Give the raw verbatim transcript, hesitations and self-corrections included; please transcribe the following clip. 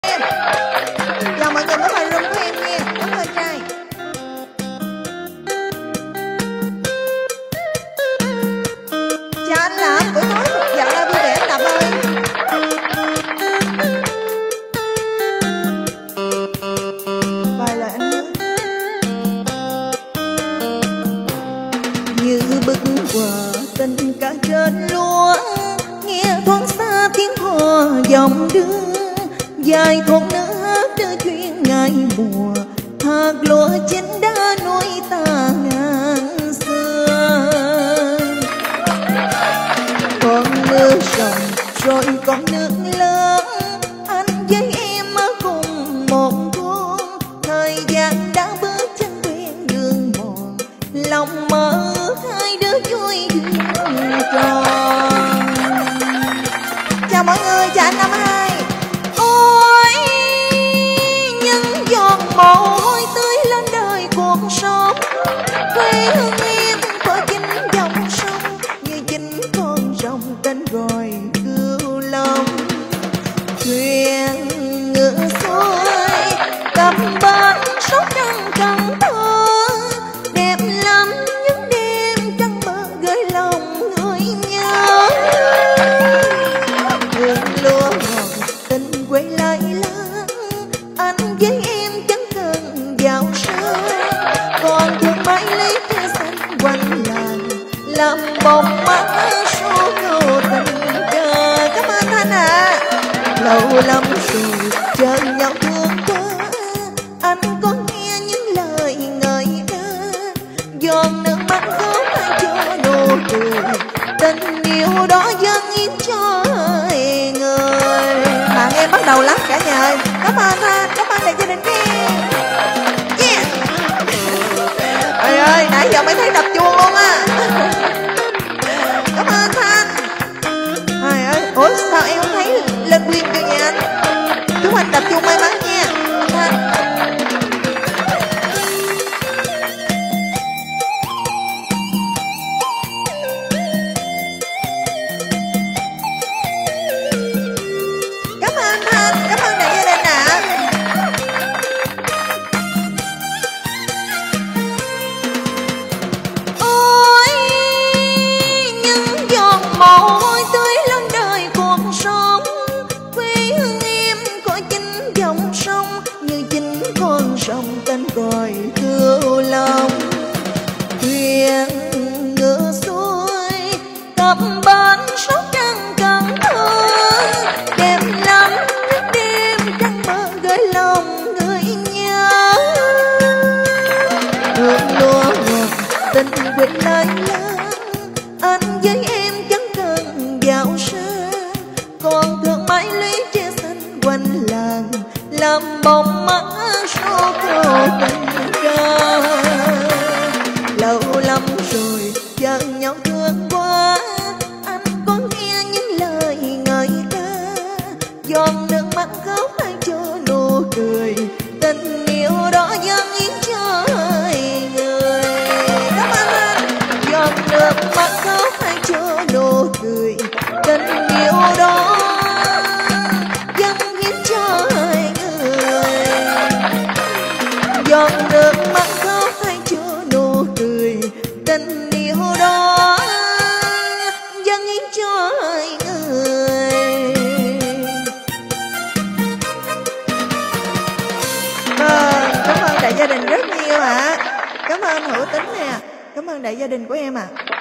em. Chào mọi người mới vào room của em nha. Cảm ơn trai. Chào anh Lập, buổi tối thật dạo ra vui vẻ anh Lập ơi. Vài lời anh nhớ như bức quà tình cả trên lúa, nghe thoáng xa tiếng hò dòng đưa dài thôn nước đưa chuyện ngày mùa, hạt lúa chín đã nuôi ta ngàn xưa. Con nước rồng rồi con nước lớn, anh với em ở cùng một thôn, thời gian đã bước chân quen đường mòn, lòng mơ hai đứa vui duyên tròn. Chào mọi người, chào anh năm hai. Ôi những giọt mồ hôi tươi lên đời cuộc sống, quê hương em có chính dòng sông, như chính con rồng tên gọi cửu long. Thuyền ngựa xuôi cập bến sóng trăng Cần Thơ, đẹp lắm những đêm trăng mơ gửi lòng người nhớ. Hương lúa ngọt tình quê lại lá, anh với em chẳng cần giàu sang, còn thương mãi lấy cây xanh quanh làng, làm bông mắt số ngô tình chờ. Cảm ơn Thanh ạ. Lâu lắm rồi chờ nhau thương quá, anh có nghe những lời ngợi ca, giọt nước mắt khóc hay cho nụ cười, tình yêu đó dâng hiến cho người. Bạn em bắt đầu lắm cả nhà ơi. Cảm ơn Thanh, cảm ơn đại gia đình của em. Yeah. Trời ơi, nãy giờ mới thấy đập chuông luôn á. Cảm ơn Thanh. Trời ơi, ủa sao em không thấy lên quyên cho nhà anh? Chúc anh đập chuông may mắn nha Thanh. Cảm ơn Thanh, cảm ơn đại gia đình ạ. Ôi những giọt mồ hôi tươi lên đời cuộc sống, quê hương em có chính dòng sông, như chính con sông tên gọi cửu long. Thuyền ngựa xuôi cập bến sóng trăng Cần Thơ, đẹp lắm những đêm trăng mơ gửi lòng người nhớ. Hương lúa ngọt tình quê lại lá, anh với em chẳng cần giàu sang, còn thương mãi lũy tre xanh quanh làng, làm bông mắt số cô tình ca. Lâu lắm rồi chờ nhau thương quá, anh có nghe những lời ngợi ca, giọt nước mắt khóc hay cho nụ cười, tình yêu đó dâng hiến cho người. Cảm ơn anh. Giọt nước mắt khóc hay cho nụ cười, tình yêu đó dâng hiến cho người. Giọt nước mắt khóc hay cho nụ cười, tình yêu đó dâng hiến cho người. Vâng, cảm ơn đại gia đình rất nhiều ạ. Cảm ơn Hữu Tính nè, cảm ơn đại gia đình của em ạ.